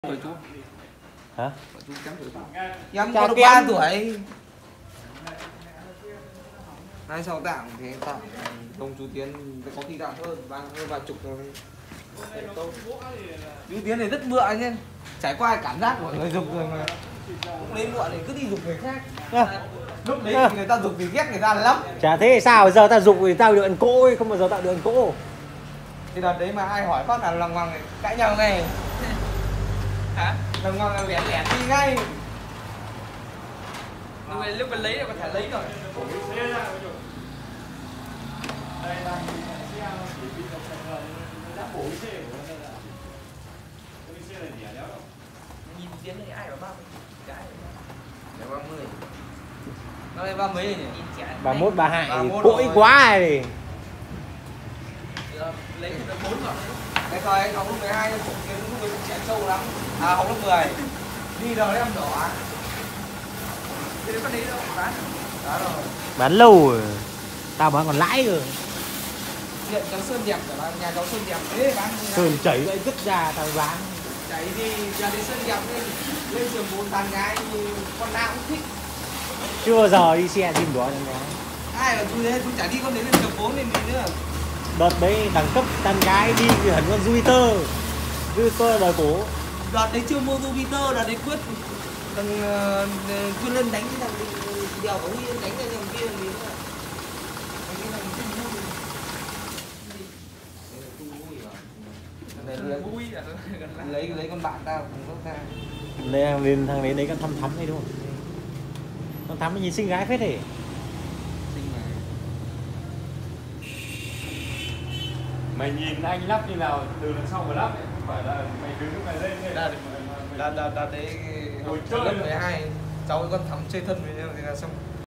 Tuổi chú Hả? chú kém tuổi chú. Em Chả có được kém. 3 tuổi. 26 tạng thì tạng đồng chú Tiến có khi tạng hơn vài chục rồi. Chú Tiến này rất bựa nhá. Trải qua cảm giác của người dục rồi mà cũng lấy muộn thì cứ đi dục người khác. Lúc đấy thì người ta dục thì ghét người ta lắm. Chả thế sao giờ ta dục thì tao được ăn cỗ ấy, không bao giờ tao được ăn cỗ. Thì đợt đấy mà ai hỏi phát là lằng ngoằng cãi nhau này. Hả? Lằng ngoằng là lẻ lẻ đi ngay. Lúc mà lấy là có thể lấy rồi. Nhìn Tiến này ai bảo 30 cái. Để 30. Nó lên 30 nhỉ? 31, 32 31 cỗi rồi. quá rồi. Lấy được 4 rồi. Đấy thôi, học lớp 12 chụp cái lúc ấy chạy sâu lắm. À học lớp 10. Đi rồi em đỏ. Thế đấy có đấy đâu, bán. Đó rồi. Bán lâu rồi. Tao bán còn lãi rồi. Hiện cháu Sơn đẹp cả là nhà cháu Sơn đẹp thế bán. Sơn chảy vậy dứt ra tao bán. Chảy thì nhà đến Sơn đẹp lên trường 4 tàn gái thì con nào cũng thích. Chưa bao giờ đi xe tìm đó cho nó. Ai là chú thế, chú chả đi con đến lên trường 4 nên gì nữa. Đợt đấy đẳng cấp tàn gái đi thì hẳn con Jupiter. Jupiter đời cổ. Đợt đấy chưa mua Jupiter, đợt đấy quyết thằng lên đánh thằng đèo có Huy đánh cái thằng kia làm gì nữa. Lấy con bạn tao cùng gốc ra. Lên thằng đấy con thăm thắm đấy đúng không? Con thắm nó nhìn xinh gái phết thế. Xinh mà. Mày nhìn anh lắp như nào từ đằng sau mà lắp ấy, không phải là mày đứng mày lên đây. Đợt đấy Ngồi lớp chơi 12 cháu với con Thắm chơi thân với nhau thì là xong